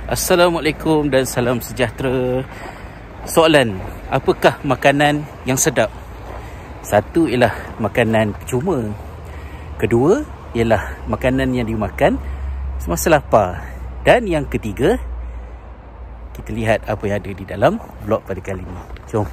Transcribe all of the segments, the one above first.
Assalamualaikum dan salam sejahtera. Soalan, apakah makanan yang sedap? Satu ialah makanan percuma. Kedua ialah makanan yang dimakan semasa lapar. Dan yang ketiga, kita lihat apa yang ada di dalam vlog pada kali ini. Jom.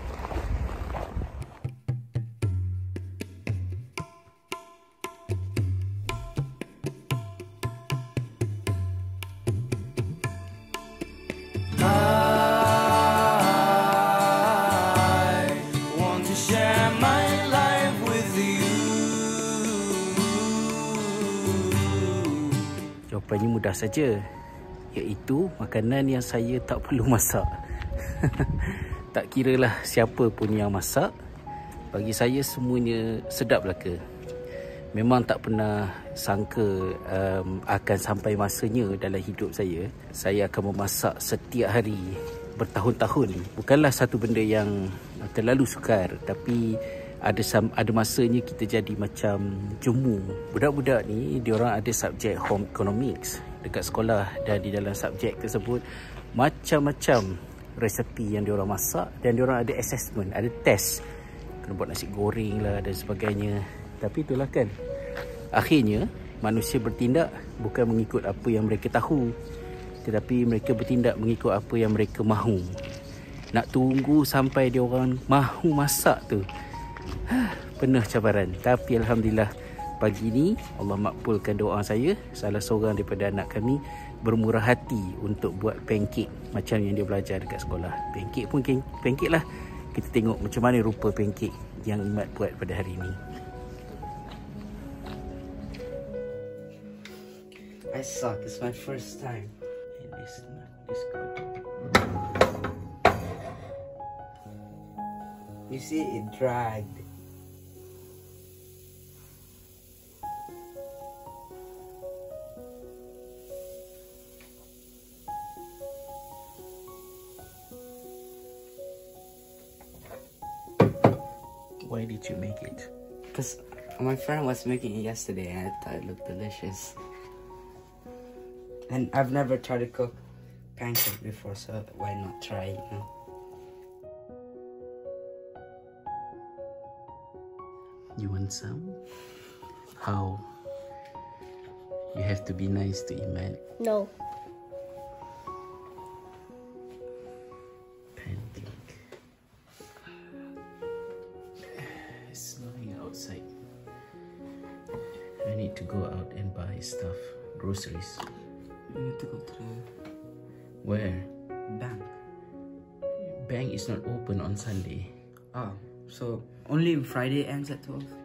Jawapannya mudah saja, iaitu makanan yang saya tak perlu masak. Tak kiralah siapa pun yang masak, bagi saya semuanya sedap belaka. Memang tak pernah sangka akan sampai masanya dalam hidup saya akan memasak setiap hari bertahun-tahun. Bukanlah satu benda yang terlalu sukar, tapi ada masanya kita jadi macam jemu. Budak-budak ni, diorang ada subjek home economics dekat sekolah, dan di dalam subjek tersebut macam-macam resepi yang diorang masak, dan diorang ada assessment, ada test, kena buat nasi goreng lah dan sebagainya. Tapi itulah kan, akhirnya manusia bertindak bukan mengikut apa yang mereka tahu, tetapi mereka bertindak mengikut apa yang mereka mahu. Nak tunggu sampai diorang mahu masak tu penuh cabaran. Tapi Alhamdulillah, pagi ni Allah makbulkan doa saya. Salah seorang daripada anak kami bermurah hati untuk buat pancake macam yang dia belajar dekat sekolah. Pancake pun pancake lah. Kita tengok macam mana rupa pancake yang Imat buat pada hari ini. I suck. It's my first time. It's good. You see, it dragged. Why did you make it? Because my friend was making it yesterday and I thought it looked delicious. And I've never tried to cook pancake before, so why not try it, you know? You want some? How? You have to be nice to Iman. No. Pancake. It's snowing outside. I need to go out and buy stuff, groceries. You need to go to the Where? bank. Bank is not open on Sunday. Oh, so only Friday ends at 12?